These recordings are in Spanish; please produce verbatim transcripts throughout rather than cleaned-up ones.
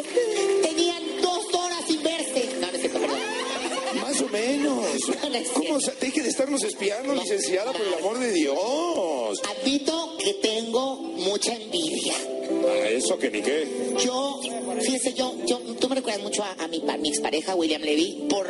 tenían dos horas sin verse. No, no es cierto, perdón. Más o menos. No, no es ¿Cómo? cierto. Deje de estarnos espiando, No. licenciada, por el amor de Dios. Admito que tengo mucha envidia. A eso que ni qué. Yo, fíjese, yo, yo, tú me recuerdas mucho a, a mi, a mi expareja, William Levy, por...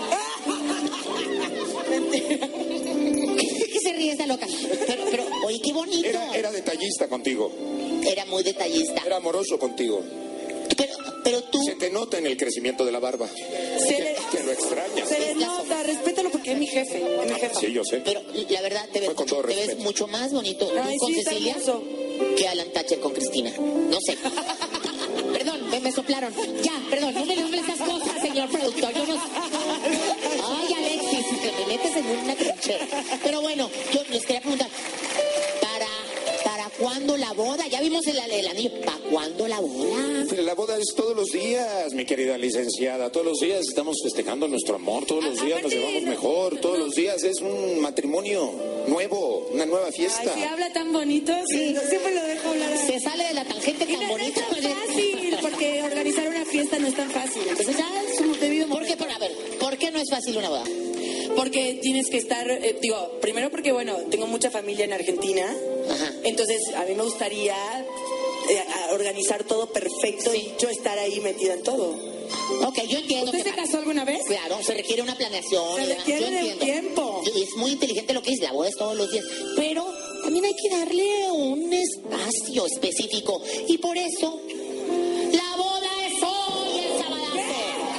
¿Qué se ríe esta loca? Pero, pero, oye, qué bonito. Era, era detallista contigo. Era muy detallista. Era amoroso contigo. Pero, pero tú... Se te nota en el crecimiento de la barba. Se le, Que lo extrañas. se le nota, respétalo porque es mi jefe, es mi jefa. Sí, yo sé. Pero la verdad, te ves, Fue con mucho, todo te ves respeto. mucho más bonito tú Ay, con sí, está Cecilia hermoso. que Alan Thatcher con Cristina. No sé. Perdón, me, me soplaron. Ya, perdón, no me no me esas cosas, señor productor. Yo no... Ay, Alexis, que me metes en una trinchera. Pero bueno, yo les quería preguntar, ¿para, para cuándo la boda? Ya vimos el, el anillo. ¿Para cuándo la boda? Pero la boda es todos los días, mi querida licenciada. Todos los días estamos festejando nuestro amor. Todos los A- días nos aparte, llevamos no- mejor. Todos no. los días es un matrimonio nuevo, una nueva Ay, fiesta. si habla tan bonito, sí, siempre lo dejo hablar. Se sale de la tangente Y tan no, no es bonita. tan fácil, porque organizar una fiesta no es tan fácil. Entonces ya es un debido ¿Por qué? momento. Por, a ver, ¿por qué no es fácil una boda? Porque tienes que estar, eh, digo, primero porque, bueno, tengo mucha familia en Argentina, Ajá. entonces a mí me gustaría eh, a- organizar todo perfecto y yo estar ahí metida en todo. Ok, yo entiendo ¿Usted que... se casó alguna vez? Claro, se requiere una planeación. Se y demás, requiere yo de entiendo. tiempo. Yo- Es muy inteligente lo que dice, la boda es todos los días. Pero también hay que darle un espacio específico. Y por eso, la boda es hoy el sabadazo.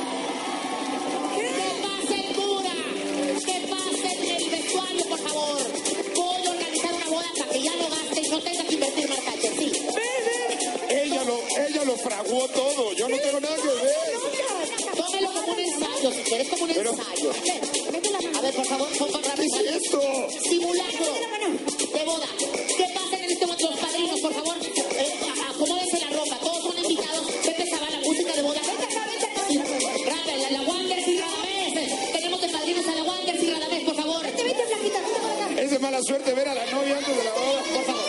Que pase el cura, que pase el vestuario, por favor. Voy a organizar una boda para que ya no gaste y no tenga que invertir más taches, sí. Ella lo, ella lo fraguó todo. Yo no tengo nada que ver. Tómelo como un ensayo, si quieres, como un Pero- ensayo. A ver, por favor, por favor, ¿Qué es esto? simulacro de boda. ¿Qué pasa en este momento? Los padrinos, por favor, eh, acomódense la ropa. Todos son invitados. Vete a la música de boda. Sí, rápido, la, la Wanders y Radamés. Tenemos de padrinos a la Wanders y Radamés, por favor. Vete, vete, flaquita, vete para acá. Es de mala suerte ver a la novia antes de la boda. Por favor.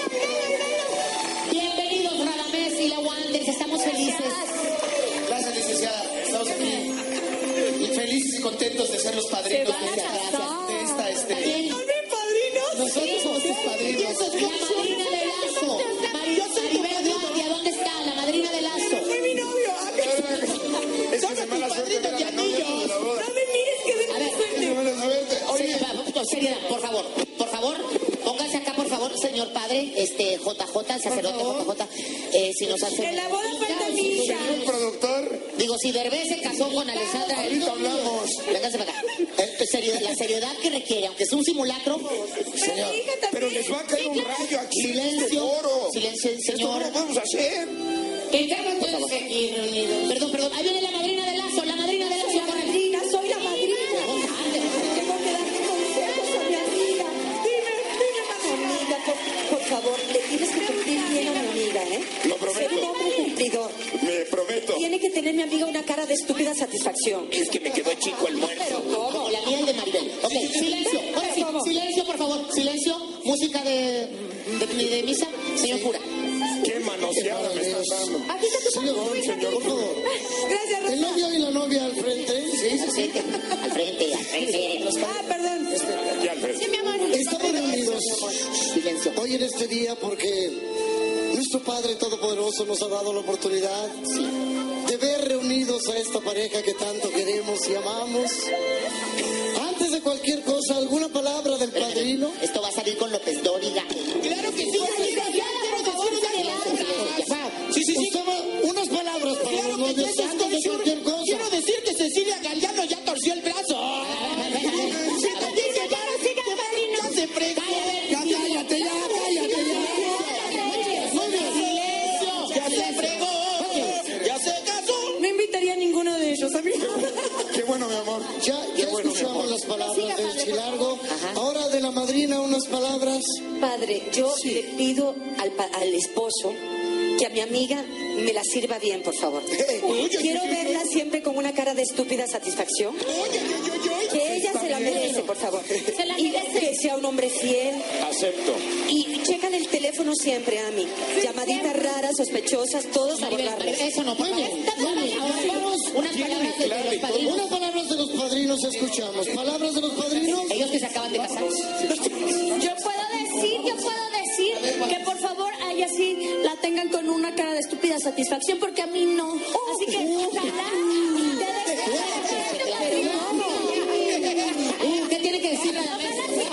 Bienvenidos, Radamés y la Wanders. Estamos felices. Gracias, licenciada. Estamos aquí y felices y contentos de ser los padrinos Se van a de esta, casar. de esta, este... También. Nosotros somos tus padrinos. La madrina de Lazo. Mari- Maribel Guardia, ¿dónde está? La madrina de Lazo. mi novio. Es que es de mala suerte ver a la novia antes de la boda. No me mires que de A ver, A ver, Oye, oye, va, seriedad, por favor, por favor, pónganse acá, por favor, señor padre, este J J, el sacerdote J J, eh, si nos hace... En la boda falta mi hija. señor productor, Digo, si Derbez se casó con Alessandra... ahorita hablamos. Vénganse para acá. Eh, seriedad- la seriedad que requiere, aunque sea un simulacro... Señor. Mi hija también. Pero les va a caer un rayo aquí. Silencio, Oro. silencio, ¿Esto señor. cómo lo podemos hacer? ¿En qué me pueden seguir reunidos? Perdón, perdón, ahí viene la madrina de Lazo, la madrina de Lazo. Soy la madrina, soy la madrina. Tengo que darle consejos a mi amiga. Dime, dime, mamá. Amiga, por, por favor, le tienes que cumplir bien a mi amiga, ¿eh? Lo prometo. Ser un hombre cumplidor. Me prometo. Tiene que tener mi amiga una cara de estúpida satisfacción. Es que me quedó chico el muerto. Pero ¿cómo? Como la mía y de Maribel. Ok, silencio, ahora sí, ¿Cómo? silencio, por favor, silencio, música de, de, de misa, señor cura. Qué manoseada me estás dando. Aquí está tu Señor, papá. señor, por favor. Gracias, El Rosa. novio y la novia al frente. Sí, sí, sí, al frente, al frente. Ah, perdón. Ya, Alfredo. Sí, mi amor. Estamos reunidos Silencio. hoy en este día porque nuestro Padre Todopoderoso nos ha dado la oportunidad de ver reunidos a esta pareja que tanto queremos y amamos. Antes de cualquier cosa, ¿alguna palabra del padrino? Esto va a salir con López Dóriga. Claro que sí. Sí, sí, sí. Usted va- unas palabras para los novios antes de cualquier cosa. Quiero decir que Cecilia Galeano ya torció el brazo. Ya se fregó. Ya cállate, ya, cállate, ya. Ya se fregó. Ya se casó. No invitaría a ninguno de ellos, amigo. Qué bueno, mi amor. Ya, Qué ya bueno, mi escuchamos amor. las palabras del chilargo. Ajá. Ahora de la madrina unas palabras. Padre, yo le pido al, pa- al esposo que a mi amiga me la sirva bien, por favor. Quiero verla siempre con una cara de estúpida satisfacción. Que ella se la merece, por favor. Se la Y merece. que sea un hombre fiel. Acepto. Y checan el teléfono siempre, Ami. Llamaditas raras, sospechosas, todos a Maribel, borrarlas. Maribel, eso no, por favor. Ahora vamos, unas palabras de los padrinos. Unas palabras de los padrinos escuchamos. Palabras de los padrinos. Ellos que se acaban de casar. Yo puedo decir, yo puedo decir que por favor a ella sí la tengan con una cara de estúpida satisfacción, porque a mí no. Así que ojalá Uh, ¿Qué tiene que decir la mesa?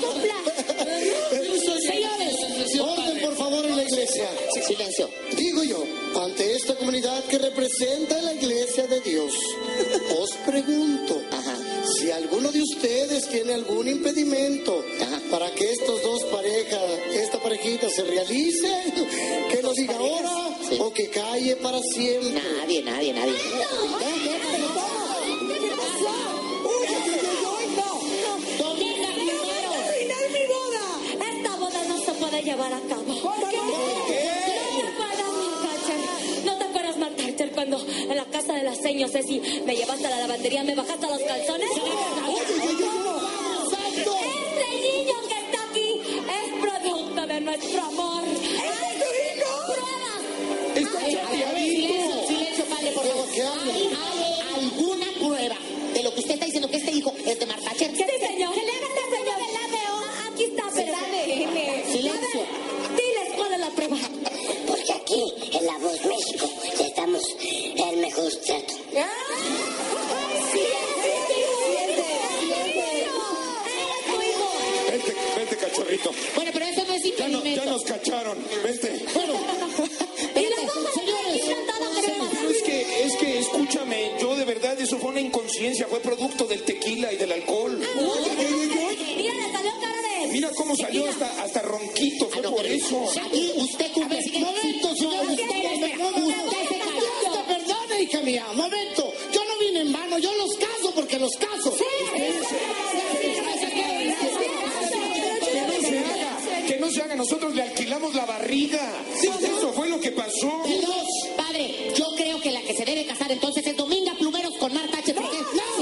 Señores, Orden, por favor, en la iglesia. silencio. Digo yo, ante esta comunidad que representa la iglesia de Dios, os pregunto, Ajá. si alguno de ustedes tiene algún impedimento Ajá. para que estos dos parejas, esta parejita se realice, que lo diga ahora Sí. o que calle para siempre. Nadie, nadie, nadie. ¡Arruinar mi boda! esta boda no se puede llevar a cabo. ¿Por qué? ¿No te acuerdas, Mark Thatcher? ¿No te acuerdas, Mark Thatcher, cuando en la casa de las señas, Ceci, me llevaste a la lavandería, me bajaste los calzones? Este niño que está aquí es producto de nuestro amor. ¡Pruebas! A ver, a ver, silencio, silencio, padre, por favor. ¿Qué hablan? ¿Hay alguna prueba de lo que usted está diciendo que este hijo es de Mark Thatcher? Sí, señor. Que le haga este señor del A D O. Aquí está, pero... Silencio. Diles cuál es la prueba. Porque aquí, en La Voz México, le damos el mejor trato. Vente, vente, cachorrito. Bueno, pero eso no es Ya, no- impedimento. ya nos cacharon. Vente. Bueno, Espérate, señores. Pero es que, es que, escúchame, yo de verdad, eso fue una inconsciencia, fue producto del tequila y del alcohol. Mira, le salió cara de... Mira cómo salió hasta, hasta ronquito, Ah, fue no, por pero eso. aquí usted cumple. A ver, momento, señor. Usted se cayó. Perdone, hija mía, momento. Yo no vine en vano, yo los caso porque los caso. Que no se haga, que no se haga, nosotros le alquilamos la barriga. Eso fue lo que pasó. Padre, yo creo que la que se debe casar entonces es Dominga Plumeros con Mark Thatcher. ¿Por qué?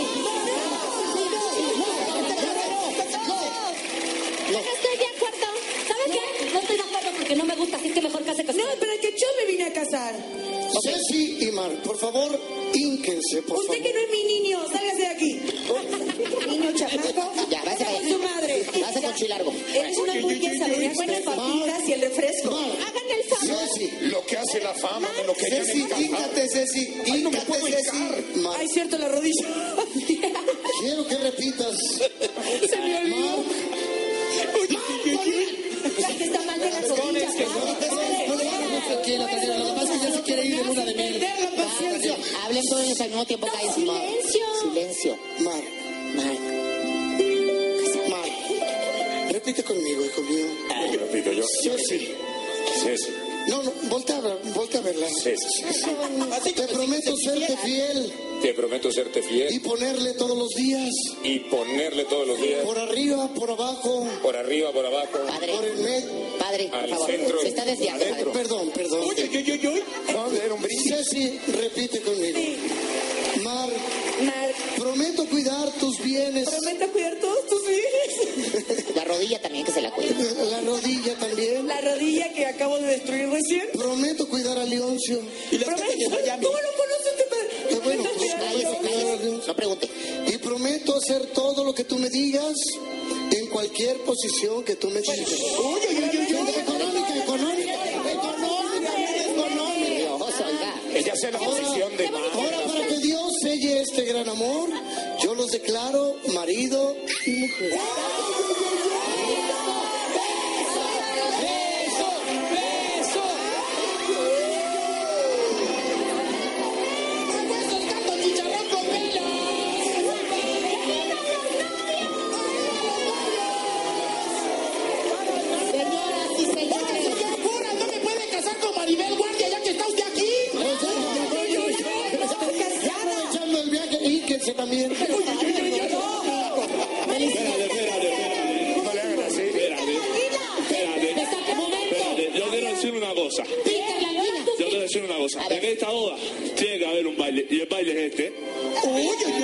Estoy de acuerdo. ¿Sabes qué? No estoy de acuerdo porque no me gusta, así que mejor case con No, pero es que yo me vine a casar. Ceci y Mar, por favor, ínquense, por Usted favor. que no es mi niño, sálgase de aquí. Niño chamaco. Ya, váyase con allá. su madre. Váyase con Chilargo. Eres una hamburguesa, venía con las papitas y el refresco. Hagan el favor. Ceci, Lo que hace la fama de lo que ya Ceci, híncate, Ceci, Ay, no me puedo híncate, Ceci. hincar. Mar, Ay, cierto, la rodilla. quiero que repitas. Se me olvidó. Que está mal de la rodilla. Tranquila, tranquila, lo que pasa es que ya se quiere ir de luna de miel. Perder la paciencia. Hablen todos al mismo tiempo, cállense. Silencio. Silencio. Mar, Mark. Mar, repite conmigo, hijo mío. ¿qué repito yo? Ceci. Ceci. No, no, voltea a, ver- voltea a verla. Ceci. Te prometo serte fiel Te prometo serte y fiel ponerle todos los días, y ponerle todos los días, por arriba, por abajo, por arriba, por abajo, Padre, por el medio. padre, por al favor. centro Se y está desviando, adentro. padre. Perdón, perdón. Oye, yo, yo, yo. No, era un brindis. Ceci, repite conmigo. Mar, Mar, prometo cuidar tus bienes, prometo cuidar todos tus bienes. La rodilla también que se la cuide. la rodilla también. La rodilla que acabo de destruir recién. Prometo cuidar a Leoncio. Y las calles de Miami. ¿Cómo lo conoce usted, padre? Qué bueno, Prometo pues, cuidar a Cállese, Leoncio. cállese. No pregunte. Y prometo hacer todo lo que tú me digas en cualquier posición que tú me digas. Oye, oye, oye, oye. Económica, económica, económica, económica. Dios, oiga. Ella hace la posición de Ahora, para que Dios selle este gran amor, yo los declaro marido y mujer. Señoras y señores. No me puede casar con Maribel Guardia ya que está usted aquí. Aprovechando el viaje, ínquense también. No le hagan así. Espérate. Yo quiero decir una cosa. Peter Languila. Yo quiero cosa. En esta boda tiene que haber un baile. Y el baile es este. Oye,